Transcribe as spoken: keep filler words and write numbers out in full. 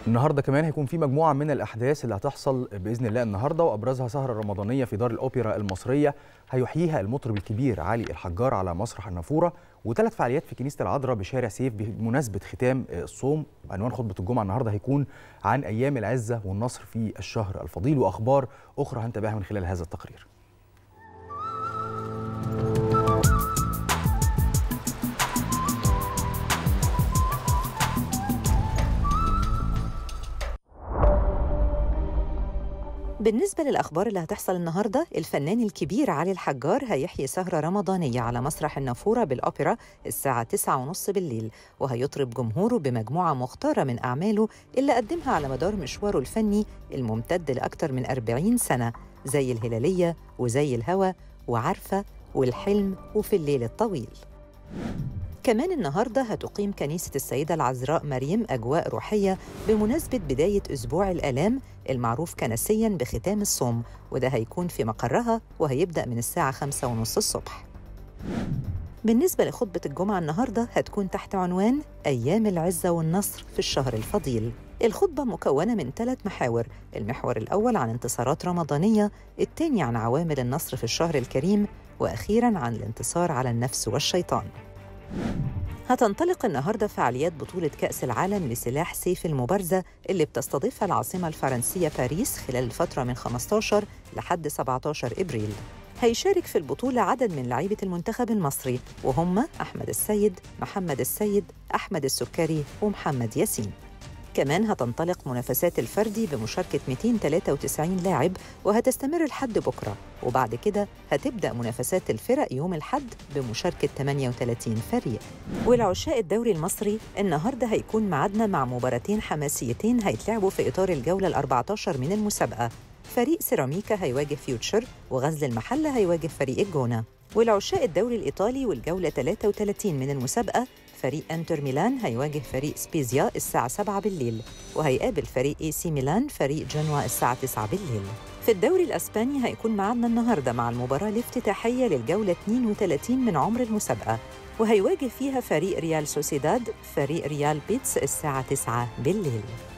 النهارده كمان هيكون في مجموعه من الاحداث اللي هتحصل باذن الله النهارده، وابرزها سهره رمضانيه في دار الاوبرا المصريه هيحييها المطرب الكبير علي الحجار على مسرح النافوره، وثلاث فعاليات في كنيسه العذراء بشارع سيف بمناسبه ختام الصوم. عنوان خطبه الجمعه النهارده هيكون عن ايام العزه والنصر في الشهر الفضيل، واخبار اخرى هنتابعها من خلال هذا التقرير. بالنسبة للأخبار اللي هتحصل النهاردة، الفنان الكبير علي الحجار هيحيي سهرة رمضانية على مسرح النافورة بالأوبرا الساعة تسعة ونص بالليل، وهيطرب جمهوره بمجموعة مختارة من أعماله اللي قدمها على مدار مشواره الفني الممتد لأكثر من أربعين سنة، زي الهلالية وزي الهوى وعارفة والحلم وفي الليل الطويل. كمان النهاردة هتقيم كنيسة السيدة العذراء مريم أجواء روحية بمناسبة بداية أسبوع الآلام المعروف كنسياً بختام الصوم، وده هيكون في مقرها وهيبدأ من الساعة خمسة ونص الصبح. بالنسبة لخطبة الجمعة النهاردة هتكون تحت عنوان أيام العزة والنصر في الشهر الفضيل. الخطبة مكونة من ثلاث محاور، المحور الأول عن انتصارات رمضانية، الثاني عن عوامل النصر في الشهر الكريم، وأخيراً عن الانتصار على النفس والشيطان. هتنطلق النهاردة فعاليات بطولة كأس العالم لسلاح سيف المبارزة اللي بتستضيفها العاصمة الفرنسية باريس خلال الفترة من خمسة عشر لحد سبعة عشر إبريل. هيشارك في البطولة عدد من لعيبة المنتخب المصري، وهم أحمد السيد، محمد السيد، أحمد السكري ومحمد ياسين. كمان هتنطلق منافسات الفردي بمشاركة مئتين وثلاثة وتسعين لاعب، وهتستمر لحد بكرة، وبعد كده هتبدأ منافسات الفرق يوم الأحد بمشاركة ثمانية وثلاثين فريق. والعشاق الدوري المصري النهاردة هيكون ميعادنا مع مباراتين حماسيتين هيتلعبوا في إطار الجولة الأربعة عشر من المسابقة. فريق سيراميكا هيواجه فيوتشر، وغزل المحلة هيواجه فريق الجونة. والعشاق الدوري الإيطالي والجولة ثلاثة وثلاثين من المسابقة، فريق انتر ميلان هيواجه فريق سبيزيا الساعة سبعة بالليل، وهيقابل فريق اي سي ميلان فريق جنوا الساعة تسعة بالليل. في الدوري الأسباني هيكون معنا النهاردة مع المباراة الافتتاحية للجولة اثنين وثلاثين من عمر المسابقة، وهيواجه فيها فريق ريال سوسيداد فريق ريال بيتس الساعة تسعة بالليل.